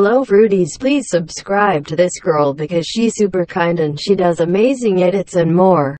Hello fruities, please subscribe to this girl because she's super kind and she does amazing edits and more.